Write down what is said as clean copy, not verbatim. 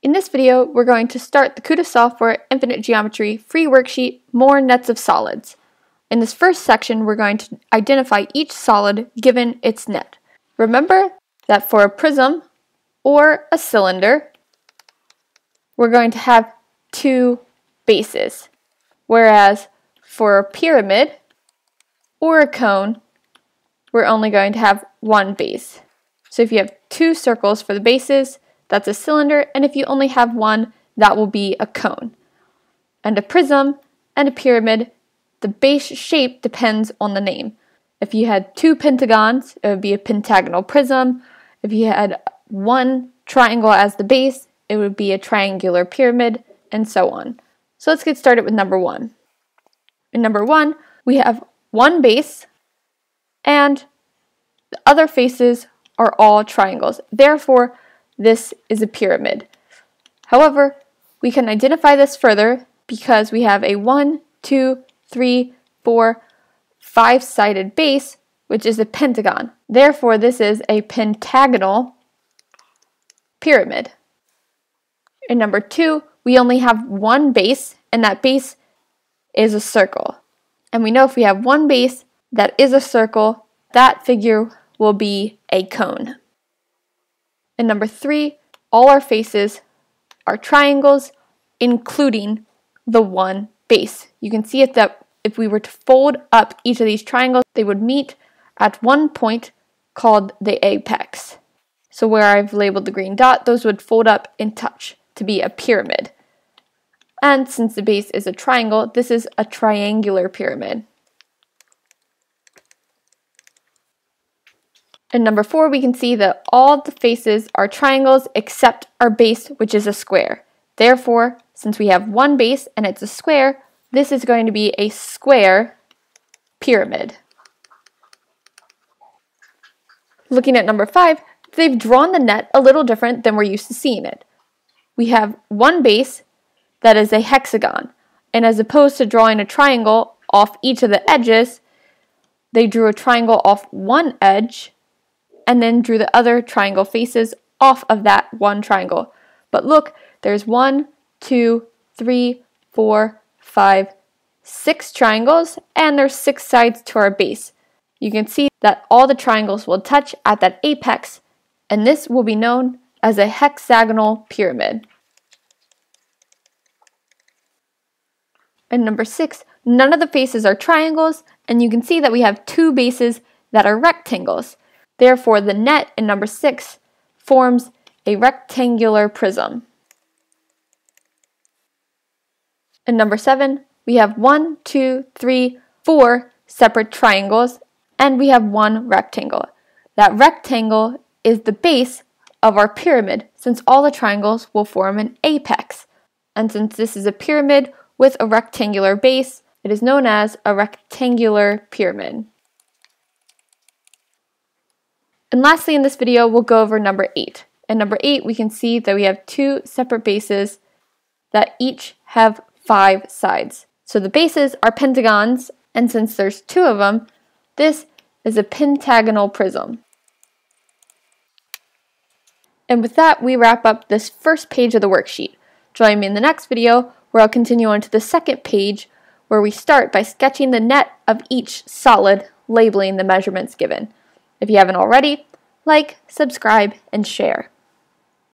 In this video, we're going to start the KutaSoftware Infinite Geometry free worksheet, More Nets of Solids. In this first section, we're going to identify each solid given its net. Remember that for a prism or a cylinder, we're going to have two bases, whereas for a pyramid or a cone, we're only going to have one base. So if you have two circles for the bases, that's a cylinder, and if you only have one, that will be a cone. And a prism and a pyramid, the base shape depends on the name. If you had two pentagons, it would be a pentagonal prism. If you had one triangle as the base, it would be a triangular pyramid, and so on. So let's get started with number one. In number one, we have one base, and the other faces are all triangles. Therefore, this is a pyramid. However, we can identify this further because we have a 1, 2, 3, 4, 5-sided base, which is a pentagon. Therefore, this is a pentagonal pyramid. In number two, we only have one base, and that base is a circle. And we know if we have one base that is a circle, that figure will be a cone. In number three, all our faces are triangles, including the one base. You can see it that if we were to fold up each of these triangles, they would meet at one point called the apex. So where I've labeled the green dot, those would fold up and touch to be a pyramid. And since the base is a triangle, this is a triangular pyramid. In number four, we can see that all the faces are triangles except our base, which is a square. Therefore, since we have one base and it's a square, this is going to be a square pyramid. Looking at number five, they've drawn the net a little different than we're used to seeing it. We have one base that is a hexagon, and as opposed to drawing a triangle off each of the edges, they drew a triangle off one edge and then drew the other triangle faces off of that one triangle. But look, there's 1, 2, 3, 4, 5, 6 triangles, and there's 6 sides to our base. You can see that all the triangles will touch at that apex, and this will be known as a hexagonal pyramid. And number 6, none of the faces are triangles, and you can see that we have two bases that are rectangles. Therefore, the net in number 6 forms a rectangular prism. In number 7, we have 1, 2, 3, 4 separate triangles, and we have one rectangle. That rectangle is the base of our pyramid, since all the triangles will form an apex. And since this is a pyramid with a rectangular base, it is known as a rectangular pyramid. And lastly in this video, we'll go over number 8. In number 8, we can see that we have two separate bases that each have 5 sides. So the bases are pentagons, and since there's two of them, this is a pentagonal prism. And with that, we wrap up this first page of the worksheet. Join me in the next video where I'll continue on to the second page, where we start by sketching the net of each solid, labeling the measurements given. If you haven't already, like, subscribe, and share.